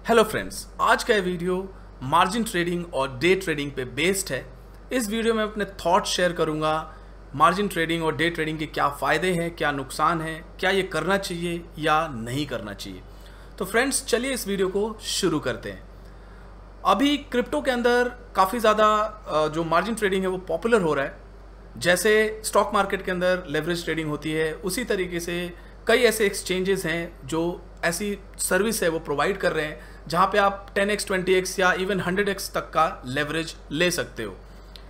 Hello friends, आज का ये वीडियो मार्जिन ट्रेडिंग और डे ट्रेडिंग पे बेस्ड है। इस वीडियो में अपने थॉट्स शेयर करूंगा। मार्जिन ट्रेडिंग और डे ट्रेडिंग के क्या फ़ायदे हैं, क्या नुकसान हैं, क्या ये करना चाहिए या नहीं करना चाहिए। तो फ्रेंड्स, चलिए इस वीडियो को शुरू करते हैं। अभी क्रिप्टो के अंदर काफ़ी ज़्यादा जो मार्जिन ट्रेडिंग है वो पॉपुलर हो रहा है। जैसे स्टॉक मार्केट के अंदर लेवरेज ट्रेडिंग होती है, उसी तरीके से कई ऐसे एक्सचेंजेस हैं जो ऐसी सर्विस है वो प्रोवाइड कर रहे हैं जहां पे आप 10x, 20x या इवन 100x तक का लेवरेज ले सकते हो।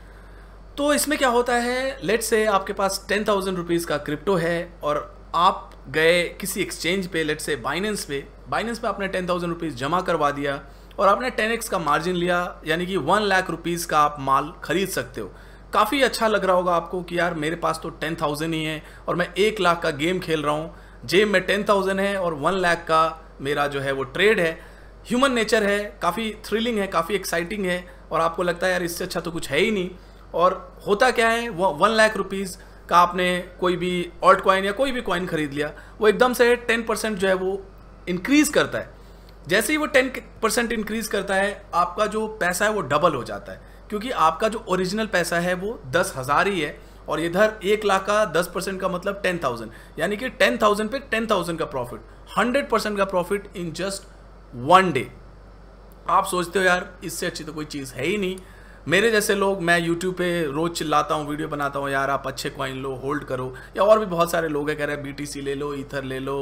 तो इसमें क्या होता है, लेट्स से आपके पास 10,000 रुपीज़ का क्रिप्टो है और आप गए किसी एक्सचेंज पे, लेट्स से बाइनेंस पे आपने 10,000 रुपीज़ जमा करवा दिया और आपने 10x का मार्जिन लिया, यानी कि 1 लाख रुपीज़ का आप माल खरीद सकते हो। काफ़ी अच्छा लग रहा होगा आपको कि यार मेरे पास तो 10,000 ही है और मैं 1 लाख का गेम खेल रहा हूँ। जेब में 10,000 है और 1 लाख का मेरा जो है वो ट्रेड है। ह्यूमन नेचर है, काफ़ी थ्रिलिंग है, काफ़ी एक्साइटिंग है और आपको लगता है यार इससे अच्छा तो कुछ है ही नहीं। और होता क्या है, वो 1 लाख रुपीज़ का आपने कोई भी ऑल्ट कॉइन या कोई भी कॉइन खरीद लिया, वो एकदम से 10% जो है वो इंक्रीज़ करता है। जैसे ही वो 10% इंक्रीज़ करता है, आपका जो पैसा है वो डबल हो जाता है, क्योंकि आपका जो ओरिजिनल पैसा है वो 10,000 ही है और इधर 1 लाख का 10% का मतलब 10,000, यानी कि 10,000 पे 10,000 का प्रॉफिट, 100% का प्रॉफिट इन जस्ट 1 डे। आप सोचते हो यार इससे अच्छी तो कोई चीज़ है ही नहीं। मेरे जैसे लोग, मैं YouTube पे रोज़ चिल्लाता हूँ, वीडियो बनाता हूँ, यार आप अच्छे कॉइन लो, होल्ड करो, या और भी बहुत सारे लोग हैं कह रहे हैं BTC ले लो, ईथर ले लो,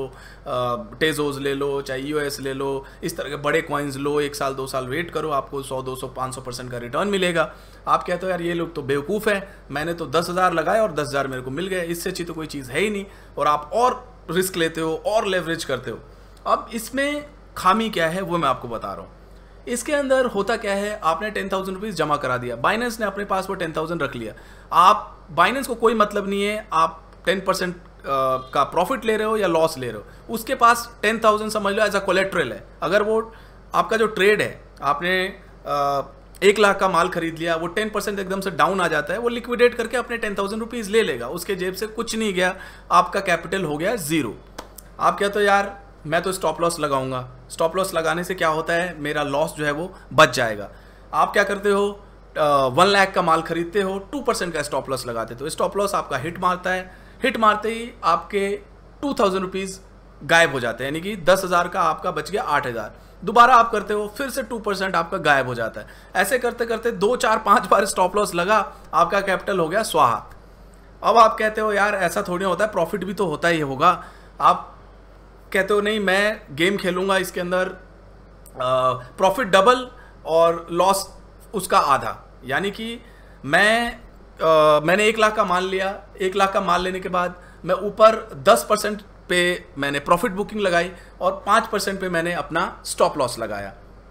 टेजोस ले लो, चाहे EOS ले लो, इस तरह के बड़े कॉइन्स लो, 1 साल 2 साल वेट करो, आपको 100, 200, 500% का रिटर्न मिलेगा। आप कहते हो यार ये लोग तो बेवकूफ़ हैं, मैंने तो 10,000 लगाए और 10,000 मेरे को मिल गए, इससे अच्छी तो कोई चीज़ है ही नहीं, और आप और रिस्क लेते हो और लेवरेज करते हो। अब इसमें खामी क्या है वो मैं आपको बता रहा हूँ। इसके अंदर होता क्या है, आपने 10,000 रुपीज़ जमा करा दिया, बाइनेंस ने अपने पास वो 10,000 रख लिया। आप बाइनेंस को कोई मतलब नहीं है आप 10% का प्रॉफिट ले रहे हो या लॉस ले रहे हो, उसके पास 10,000 समझ लो एज अ कोलेट्रल है। अगर वो आपका जो ट्रेड है, आपने 1 लाख का माल खरीद लिया, वो 10% एकदम से डाउन आ जाता है, वो लिक्विडेट करके अपने 10,000 रुपीज़ ले लेगा, उसके जेब से कुछ नहीं गया, आपका कैपिटल हो गया 0। आप कहते हो यार मैं तो स्टॉप लॉस लगाऊंगा, स्टॉप लॉस लगाने से क्या होता है, मेरा लॉस जो है वो बच जाएगा। आप क्या करते हो, 1 लाख का माल खरीदते हो, 2% का स्टॉप लॉस लगाते हो, तो स्टॉप लॉस आपका हिट मारता है, हिट मारते ही आपके 2,000 रुपीज़ गायब हो जाते हैं, यानी कि 10,000 का आपका बच गया 8,000। दोबारा आप करते हो, फिर से 2% आपका गायब हो जाता है। ऐसे करते करते 2, 4, 5 बार स्टॉप लॉस लगा, आपका कैपिटल हो गया स्वाहा। अब आप कहते हो यार ऐसा थोड़ी होता है, प्रॉफिट भी तो होता ही होगा। आप कहते हो नहीं मैं गेम खेलूंगा, इसके अंदर प्रॉफिट डबल और लॉस उसका आधा, यानी कि मैंने 1 लाख का माल लिया, 1 लाख का माल लेने के बाद मैं ऊपर 10% पे मैंने प्रॉफिट बुकिंग लगाई और 5% पे मैंने अपना स्टॉप लॉस लगाया।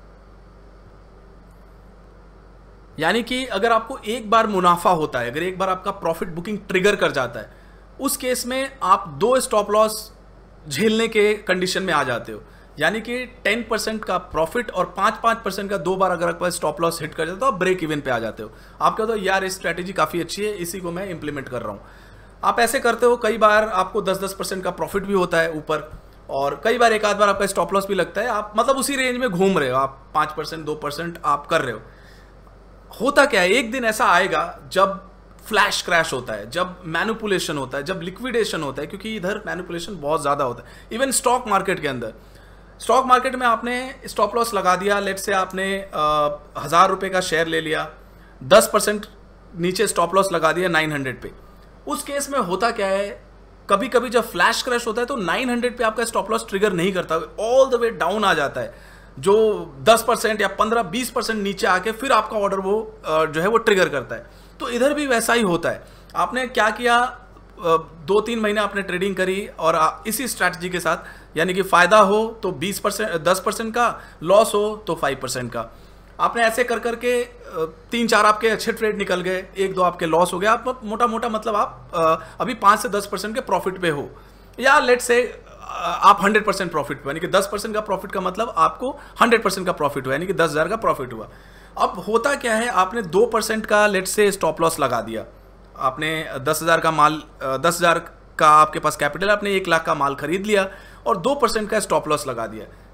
यानी कि अगर आपको एक बार मुनाफा होता है, अगर एक बार आपका प्रॉफिट बुकिंग ट्रिगर कर जाता है, उस केस में आप 2 स्टॉप लॉस झेलने के कंडीशन में आ जाते हो, यानी कि 10% का प्रॉफिट और 5% का 2 बार अगर आपका स्टॉप लॉस हिट कर जाता है तो आप ब्रेक इवन पे आ जाते हो। आप कहते हो यार इस स्ट्रैटेजी काफ़ी अच्छी है, इसी को मैं इंप्लीमेंट कर रहा हूँ। आप ऐसे करते हो, कई बार आपको 10% का प्रॉफिट भी होता है ऊपर, और कई बार एक आध बार आपका स्टॉप लॉस भी लगता है। आप मतलब उसी रेंज में घूम रहे हो, आप 5%, 2% आप कर रहे हो। होता क्या है, एक दिन ऐसा आएगा जब फ्लैश क्रैश होता है, जब मैनिपुलेशन होता है, जब लिक्विडेशन होता है, क्योंकि इधर मैनिपुलेशन बहुत ज़्यादा होता है। इवन स्टॉक मार्केट के अंदर, स्टॉक मार्केट में आपने स्टॉप लॉस लगा दिया, लेट से आपने 1,000 रुपये का शेयर ले लिया, 10% नीचे स्टॉप लॉस लगा दिया 900 पे। उस केस में होता क्या है, कभी कभी जब फ्लैश क्रैश होता है तो 900 पे आपका स्टॉप लॉस ट्रिगर नहीं करता, ऑल द वे डाउन आ जाता है, जो 10% या 15-20% नीचे आके फिर आपका ऑर्डर वो जो है वो ट्रिगर करता है। तो इधर भी वैसा ही होता है। आपने क्या किया, 2-3 महीने आपने ट्रेडिंग करी और इसी स्ट्रैटेजी के साथ, यानी कि फ़ायदा हो तो 10% का, लॉस हो तो 5% का, आपने ऐसे कर करके 3-4 आपके अच्छे ट्रेड निकल गए, 1-2 आपके लॉस हो गया। आप मोटा मोटा मतलब आप अभी 5 से 10% के प्रॉफिट पे हो, या लेट से आप 100% प्रॉफिट पे, यानी कि 10% का प्रॉफिट का मतलब आपको 100% का प्रॉफिट हुआ, यानी कि 10,000 का प्रॉफिट हुआ। अब होता क्या है, आपने 2% का लेट से स्टॉप लॉस लगा दिया, आपने 10,000 का माल, 10,000 का आपके पास कैपिटल, आपने 1 लाख का माल खरीद लिया और 2% का स्टॉप लॉस लगा दिया।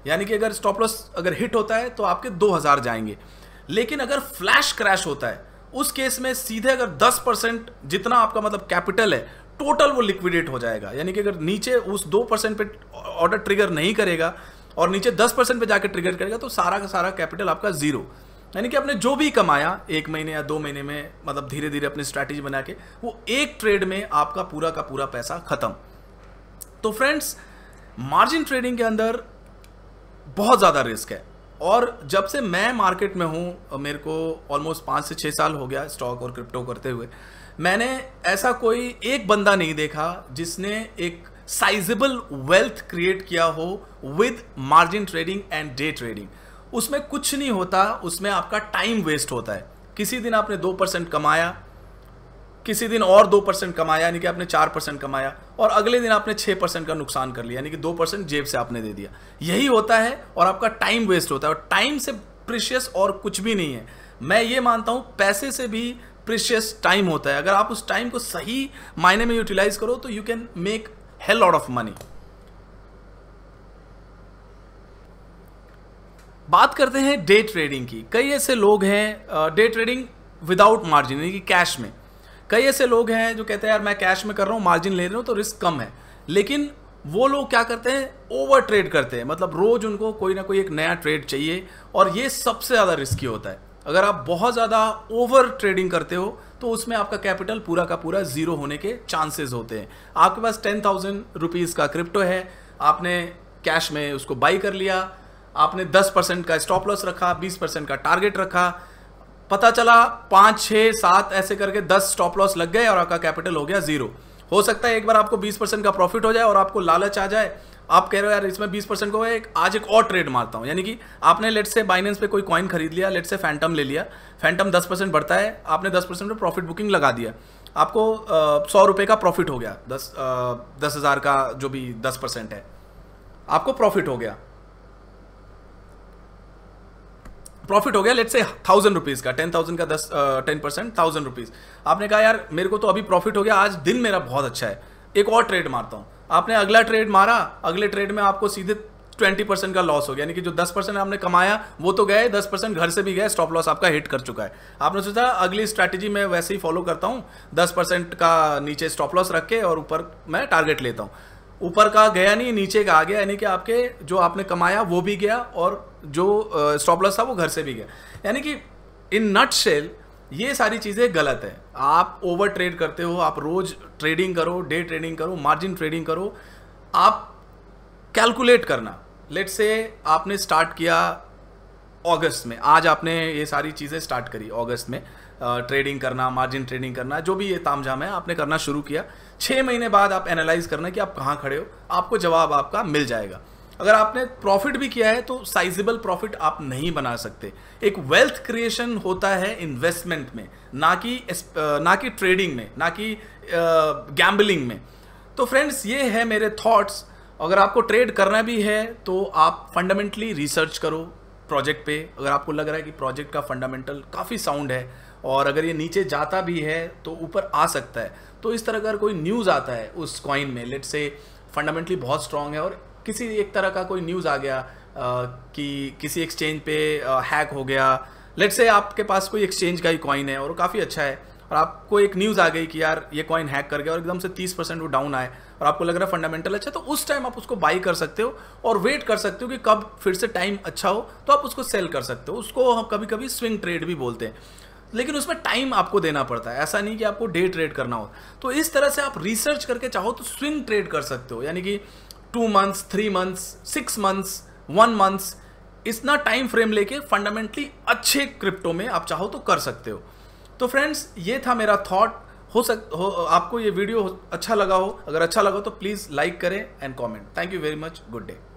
यानी कि अगर स्टॉप लॉस अगर हिट होता है तो आपके 2000 जाएंगे। लेकिन अगर फ्लैश क्रैश होता है उस केस में सीधे अगर 10% जितना आपका मतलब कैपिटल है टोटल वो लिक्विडेट हो जाएगा। यानी कि अगर नीचे उस 2% पे ऑर्डर ट्रिगर नहीं करेगा और नीचे 10% पे जाकर ट्रिगर करेगा तो सारा का सारा कैपिटल आपका जीरो। यानी कि आपने जो भी कमाया 1 महीने या 2 महीने में मतलब धीरे धीरे अपनी स्ट्रैटेजी बना के वो एक ट्रेड में आपका पूरा का पूरा पैसा खत्म। तो फ्रेंड्स, मार्जिन ट्रेडिंग के अंदर बहुत ज़्यादा रिस्क है और जब से मैं मार्केट में हूँ, मेरे को ऑलमोस्ट 5 से 6 साल हो गया स्टॉक और क्रिप्टो करते हुए, मैंने ऐसा कोई एक बंदा नहीं देखा जिसने एक साइजेबल वेल्थ क्रिएट किया हो with margin trading and day trading. उसमें कुछ नहीं होता, उसमें आपका टाइम वेस्ट होता है। किसी दिन आपने 2% कमाया, किसी दिन और 2% कमाया, यानी कि आपने 4% कमाया, और अगले दिन आपने 6% का नुकसान कर लिया, यानी कि 2% जेब से आपने दे दिया। यही होता है और आपका टाइम वेस्ट होता है, और टाइम से प्रीशियस और कुछ भी नहीं है। मैं ये मानता हूं पैसे से भी प्रीशियस टाइम होता है। अगर आप उस टाइम को सही मायने में यूटिलाइज करो तो you can make hell lot of money. बात करते हैं डे ट्रेडिंग की। कई ऐसे लोग हैं डे ट्रेडिंग विदाउट मार्जिन, यानी कि कैश में। कई ऐसे लोग हैं जो कहते हैं यार मैं कैश में कर रहा हूं, मार्जिन ले रहा हूं तो रिस्क कम है। लेकिन वो लोग क्या करते हैं, ओवर ट्रेड करते हैं, मतलब रोज उनको कोई ना कोई एक नया ट्रेड चाहिए, और ये सबसे ज़्यादा रिस्की होता है। अगर आप बहुत ज़्यादा ओवर ट्रेडिंग करते हो तो उसमें आपका कैपिटल पूरा का पूरा जीरो होने के चांसेस होते हैं। आपके पास 10,000 रुपीज़ का क्रिप्टो है, आपने कैश में उसको बाई कर लिया, आपने 10% का स्टॉप लॉस रखा, 20% का टारगेट रखा, पता चला 5, 6, 7 ऐसे करके 10 स्टॉप लॉस लग गए और आपका कैपिटल हो गया जीरो। हो सकता है एक बार आपको 20% का प्रॉफिट हो जाए और आपको लालच आ जाए, आप कह रहे हो यार इसमें 20% को आज एक और ट्रेड मारता हूं। यानी कि आपने लेट से बाइनेंस पे कोई कॉइन खरीद लिया, लेट से फैंटम ले लिया, फैंटम 10% बढ़ता है, आपने 10% पे प्रॉफिट बुकिंग लगा दिया, आपको 100 रुपये का प्रॉफिट हो गया, 10,000 का जो भी 10% है आपको प्रॉफिट हो गया। प्रॉफिट हो गया लेट से 1,000 रुपीज़ का, 10,000 का 10% 1,000 रुपीज़। आपने कहा यार मेरे को तो अभी प्रॉफिट हो गया, आज दिन मेरा बहुत अच्छा है, एक और ट्रेड मारता हूँ। आपने अगला ट्रेड मारा, अगले ट्रेड में आपको सीधे 20% का लॉस हो गया, यानी कि जो 10% आपने कमाया वो तो गए, 10% घर से भी गए, स्टॉप लॉस आपका हिट कर चुका है। आपने सोचा अगली स्ट्रैटेजी मैं वैसे ही फॉलो करता हूँ, 10% का नीचे स्टॉप लॉस रख के और ऊपर मैं टारगेट लेता हूँ। ऊपर का गया नहीं, नीचे का आ गया, यानी कि आपके जो आपने कमाया वो भी गया और जो स्टॉप लॉस था वो घर से भी गया। यानी कि इन नटशेल ये सारी चीज़ें गलत है। आप ओवर ट्रेड करते हो, आप रोज ट्रेडिंग करो, डे ट्रेडिंग करो, मार्जिन ट्रेडिंग करो, आप कैलकुलेट करना। लेट से आपने स्टार्ट किया अगस्त में, आज आपने ये सारी चीज़ें स्टार्ट करी अगस्त में, ट्रेडिंग करना, मार्जिन ट्रेडिंग करना, जो भी ये तामझाम है आपने करना शुरू किया। 6 महीने बाद आप एनालाइज करना कि आप कहाँ खड़े हो, आपको जवाब आपका मिल जाएगा। अगर आपने प्रॉफिट भी किया है तो साइजेबल प्रॉफिट आप नहीं बना सकते। एक वेल्थ क्रिएशन होता है इन्वेस्टमेंट में, ना कि ट्रेडिंग में, ना कि गैम्बलिंग में। तो फ्रेंड्स ये है मेरे थॉट्स। अगर आपको ट्रेड करना भी है तो आप फंडामेंटली रिसर्च करो प्रोजेक्ट पे। अगर आपको लग रहा है कि प्रोजेक्ट का फंडामेंटल काफ़ी साउंड है और अगर ये नीचे जाता भी है तो ऊपर आ सकता है, तो इस तरह अगर कोई न्यूज़ आता है उस कॉइन में, लेट से फंडामेंटली बहुत स्ट्रांग है और किसी एक तरह का कोई न्यूज़ आ गया कि किसी एक्सचेंज पे हैक हो गया, लेट से आपके पास कोई एक्सचेंज का ही कॉइन है और काफ़ी अच्छा है, और आपको एक न्यूज़ आ गई कि यार ये कॉइन हैक कर गया और एकदम से 30% वो डाउन आए और आपको लग रहा है फंडामेंटल अच्छा, तो उस टाइम आप उसको बाई कर सकते हो और वेट कर सकते हो कि कब फिर से टाइम अच्छा हो तो आप उसको सेल कर सकते हो। उसको हम कभी कभी स्विंग ट्रेड भी बोलते हैं, लेकिन उसमें टाइम आपको देना पड़ता है, ऐसा नहीं कि आपको डे ट्रेड करना हो। तो इस तरह से आप रिसर्च करके चाहो तो स्विंग ट्रेड कर सकते हो, यानी कि 2 मंथ्स, 3 मंथ्स, 6 मंथ्स, 1 मंथ्स, इतना टाइम फ्रेम लेके फंडामेंटली अच्छे क्रिप्टो में आप चाहो तो कर सकते हो। तो फ्रेंड्स ये था मेरा थॉट। आपको ये वीडियो अच्छा लगा हो, अगर अच्छा लगा तो प्लीज़ लाइक करें and comment. Thank you very much, good day.